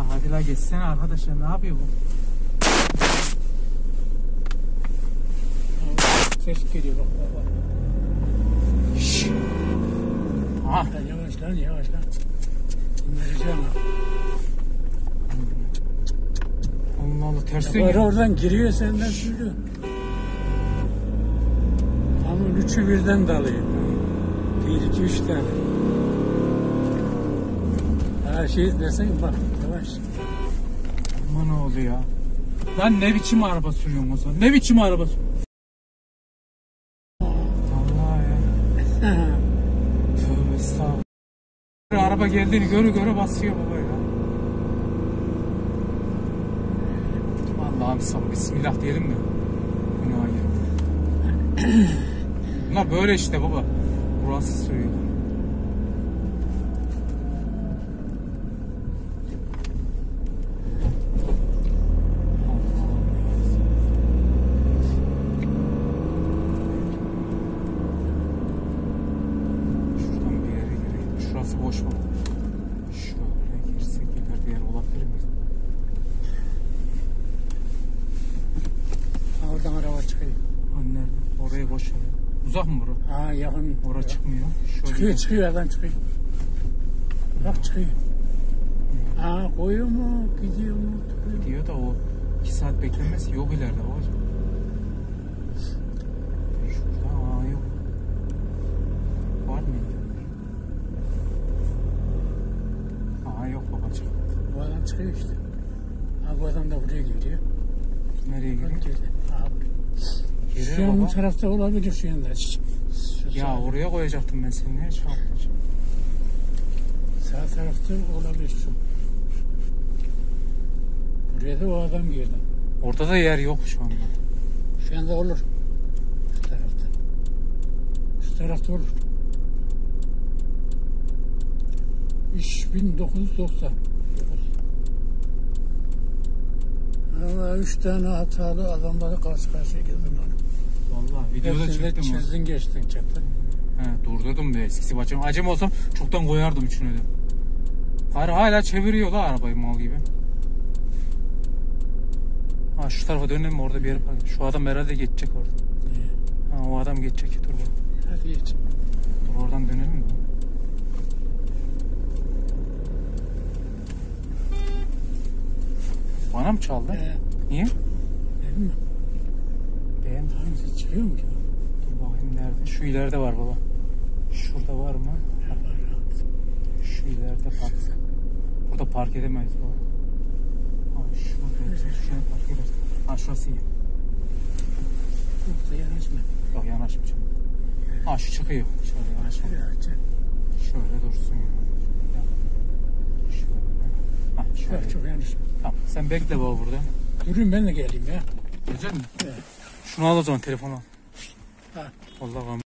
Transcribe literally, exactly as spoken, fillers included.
hadi la geçsene arkadaşlar, ne yapıyor bu? Ses geliyor bak bak bak. Şşş. Aha. Yavaş lan yavaş lan. İndireceğim ha. Allah Allah, ters Var dönüyor. oradan giriyor senden sürüyor. Ama üçü birden dalıyor. Bir, iki, üç tane. Ha şey desene bak yavaş. Ama ne oldu ya? Lan ne biçim araba sürüyorsun o zaman? Ne biçim araba sürüyorsun? Allah ya. Tövbe estağfurullah. Araba geldiğini göre göre basıyor baba ya. Allah'ım sabır, bismillah diyelim mi? Günaha girdi. Bunlar böyle işte baba. Burası sürüyor. Şuradan bir yere girelim. Şurası boş mu? Şöyle girsek ileride yer olabilir miyiz? Oradan araba çıkıyor. Anne orayı boş ver. Uzak mı bura? Ha yakın. Oraya ya. çıkmıyor. Şöyle Çıkıyor gel. çıkıyor oradan çıkıyor. Bak çıkıyor. Ha koyuyor mu gidiyor mu? Duruyor. Diyor da o iki saat beklenmez ki, yok ileride babacığım. Şurada aa yok. Var mı? Aa yok babacığım. Bu adam çıkıyor işte. Ha bu adam da buraya geliyor. Nereye gidiyor? Bak girdi. Ha buraya. Geliyor Şu yan bu baba. tarafta olabilir şu yanda. Şu Ya sağ, oraya koyacaktım ben seni. Niye çarptın? sağ tarafta olabilir şu. Buraya da o adam girdi. Orada da yer yok şu anda. Şu yanda olur. Şu tarafta. Şu tarafta olur. üç bin dokuz yüz doksan. Ama üç tane hatalı adamları karşı karşıya geldim onu. Vallahi videoda Hepsini de çektim onu. çizdin geçtin çaktın. He, durdurdum bir eskisi bacım. Acem olsam çoktan koyardım üçünü de. Hayır, hala çeviriyor da arabayı mal gibi. Ha şu tarafa dönelim mi, orada bir yere park. Şu adam herhalde geçecek orada. İyi. Ha o adam geçecek, dur bak. Hadi geç. Dur oradan dönelim mi? Bana mı çaldı? Ee, Niye? değil mi? Beğen. Hangisi çıkıyor mu ki? Dur bakayım nerede? Şu ileride var baba. Şurada var mı? Ya var ya. Şu ileride park. Burada park edemeyiz baba. Ha şurada. Şuraya park ederiz. Ha şurası iyi. Yoksa yanaşma. Yok yanaşmayacağım. Ha şu çıkıyor. Şöyle yanaşma. Şuraya açacağım. Şöyle dursun ya. Şöyle. Ha şöyle. Çok çok yanaşma. Tamam sen bekle baba burada. Durayım ben de geleyim ya. Gelecek misin? Evet. Şunu al o zaman, telefonu al. Ha. Vallahi